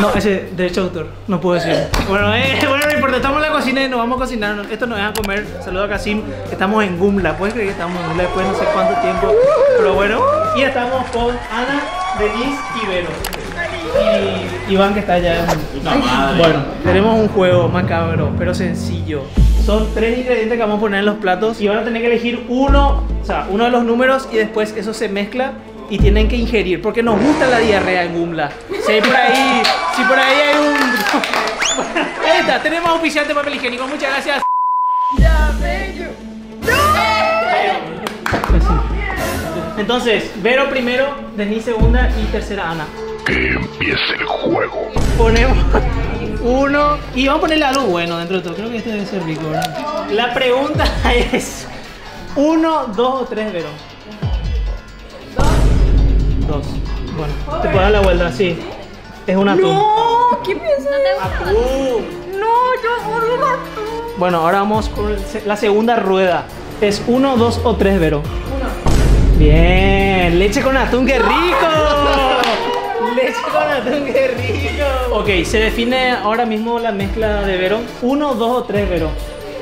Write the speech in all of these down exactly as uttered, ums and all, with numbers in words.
No, ese derecho de autor, no puedo decir. Bueno, eh, bueno, no importa, estamos en la cocina y nos vamos a cocinar. Esto nos dejan comer. Saludos a Kasim, estamos en Gumla. ¿Puedes creer que estamos en Gumla después de no sé cuánto tiempo? Pero bueno, y estamos con Ana, Denise y Vero. Y Iván que está allá. Bueno, tenemos un juego macabro, pero sencillo. Son tres ingredientes que vamos a poner en los platos y van a tener que elegir uno, o sea, uno de los números y después eso se mezcla y tienen que ingerir, porque nos gusta la diarrea en Gumla. Si hay por ahí, si por ahí hay un... Ahí está, tenemos auspiciante de papel higiénico, muchas gracias. Ya, bello. Entonces, Vero primero, Denise segunda y tercera Ana. Que empiece el juego. Ponemos uno y vamos a ponerle algo bueno dentro de todo. Creo que este debe ser rico, ¿verdad? La pregunta es uno, dos o tres, Vero. Dos. Bueno, te puedo dar la vuelta, sí. Es un atún. No, ¿qué piensas? Atún. No, yo odio el atún. Bueno, ahora vamos con la segunda rueda. Es uno, dos o tres, Vero. Uno. Bien, leche con atún, qué rico. Leche con atún, qué rico. Ok, se define ahora mismo la mezcla de Vero. Uno, dos o tres, Vero.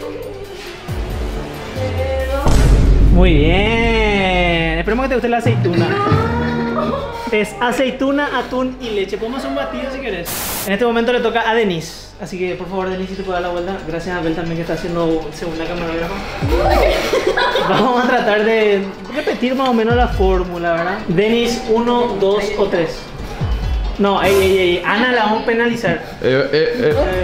Muy bien. Esperemos que te guste la aceituna. Es aceituna, atún y leche. Podemos hacer un batido si querés. En este momento le toca a Denise. Así que por favor, Denise, si te puedo dar la vuelta. Gracias a Abel también que está haciendo segunda camarógrafa. Vamos a tratar de repetir más o menos la fórmula, ¿verdad? Denise, uno, dos o tres. No, ey, ey, ey. Ana la vamos a penalizar. Eh, eh, eh. Eh,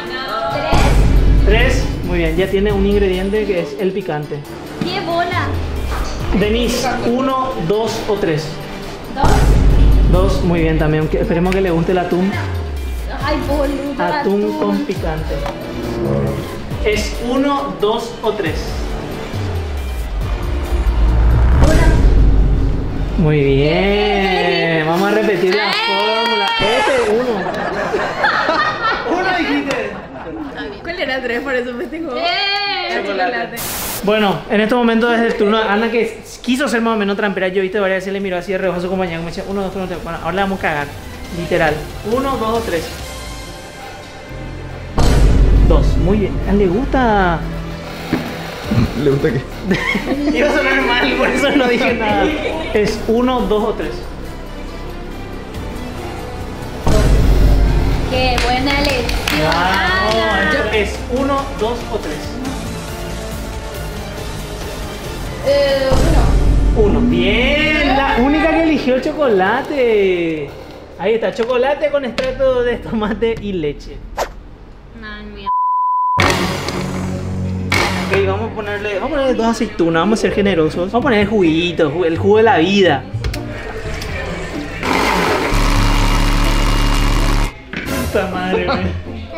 tres. Muy bien, ya tiene un ingrediente que es el picante. ¿Qué bola? Denise, uno, dos o tres. Dos. Dos, muy bien también. Que- Esperemos que le guste el atún. Ay, boludo. Atún con picante. Es uno, dos o tres. Muy bien. Vamos a repetir la fórmula. Este es uno. Uno dijiste. ¿Cuál era tres? Por eso me tengo. Chocolate. Bueno, en este momento es el turno de Ana, que quiso ser más o menos trampera. Yo viste varias veces, le miró así de reojo a su compañera. Me decía uno, dos, tres. Bueno, ahora le vamos a cagar. Literal. Uno, dos o tres. Dos. Muy bien. A él le gusta. ¿Le gusta qué? Iba a sonar mal, por eso no dije nada. Es uno, dos o tres. Qué buena lección. Ana. Vamos, es uno, dos o tres. Eh, uno. Uno. Bien, la única que eligió el chocolate. Ahí está, chocolate con extracto de tomate y leche. Ay, mi Ok, vamos a ponerle, vamos a ponerle dos aceitunas, vamos a ser generosos. Vamos a poner el juguito, ju- el jugo de la vida. Puta madre, man.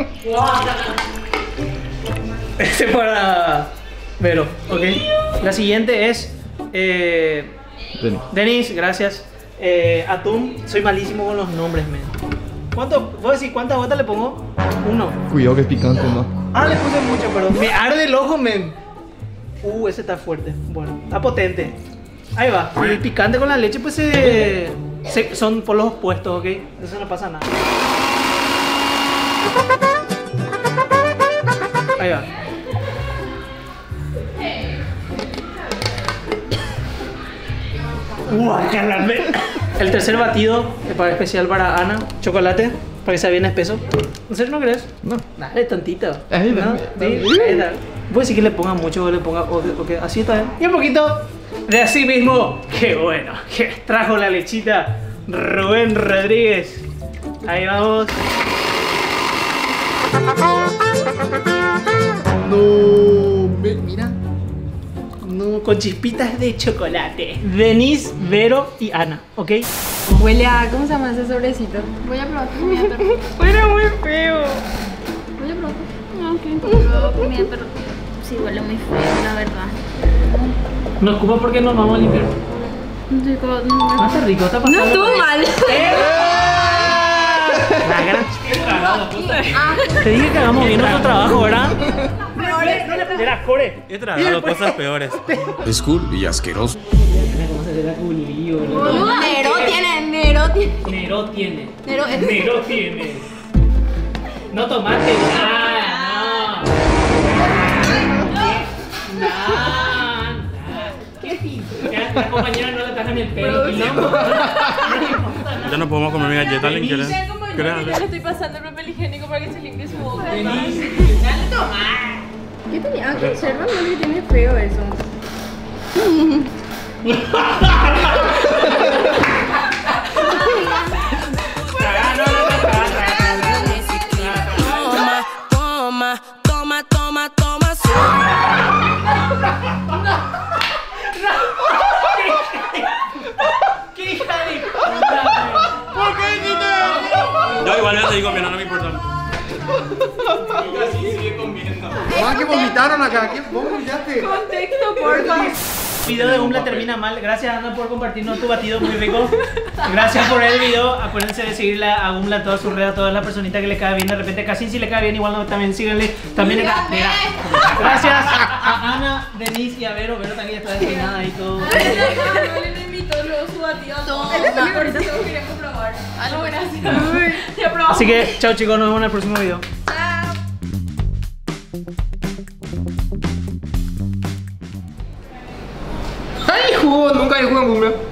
Este para Vero, ok. La siguiente es eh, Denis. Denise, gracias. Eh, atún, soy malísimo con los nombres, men. ¿Cuánto? ¿Vos decís cuántas gotas le pongo? Uno. Cuidado que es picante, ¿no? Ah, le puse mucho, perdón. Me arde el ojo, men. Uh, ese está fuerte. Bueno, está potente. Ahí va. Y el picante con la leche, pues se, se- son por los opuestos, ¿ok? Eso no pasa nada. Ahí va. Guácala, el tercer batido, que para especial para Ana, chocolate, para que sea bien espeso. ¿En serio no crees? No. Dale, tantito. Ahí, ¿No? dame, Sí, dame. ahí está. Voy a decir que le ponga mucho o le ponga o, o que así está bien. Y un poquito de así mismo. Qué bueno, que trajo la lechita Rubén Rodríguez. Ahí vamos. No, ve- mira. No, con chispitas de chocolate. Denise, Vero y Ana, ¿ok? Huele a... ¿Cómo se llama ese sobrecito? Voy a probar comida de perro. Huele muy feo. Voy a probar. No, ok. Pruebo comida de perro. Sí, huele muy feo, la verdad. No ocupa porque nos vamos a limpiar. Rico, no, No, está rico, está pasando. No estuvo mal. ¡Eh! La gran Ah, Te dije que hagamos bien nuestro trabajo, ¿verdad? Era core. He tragado cosas peores. Es cool y asqueroso. Vamos a hacer la culillo, ¿no? Negro tiene Nero tiene. Nero tiene. Nero es. Nero tiene. No tomaste nada, no. Nada. ¿Qué dices? Ya la compañera no le taja ni el pelo. quilombo. Ya no podemos comer mi galleta, ¿alguien quiere? Mira como yo ¿Quieres ya darle? le estoy pasando el papel higiénico para que se limpie su boca. Dale tomar. ¿Qué tenía? Ah, conserva, no que tiene feo eso. Toma, toma, toma, toma, ¿Qué hija de puta? ¿Por qué hiciste eso? Yo igual ya te digo, mira, no me importa. Ah, que vomitaron acá. ¿Qué? ¿Vos vomitaste? Contexto, porfa. El video de Gumbla termina mal. Gracias, Ana, por compartirnos tu batido muy rico. Gracias por el video. Acuérdense de seguirle a Gumbla en todas sus redes, a todas las personitas que le cae bien. De repente, casi si le cae bien, igual no, también síganle. También acá. Mira. Gracias a Ana, Denise y a Vero. Vero también está despeinada y todo. No le invitó luego su batido. Toma. Ahorita tengo que ir a comprobar. Ah, no, gracias. Ya probamos. Así que, chao chicos, nos vemos en el próximo video. Chao. ¡Ay, jugo! Nunca hay jugo en Google.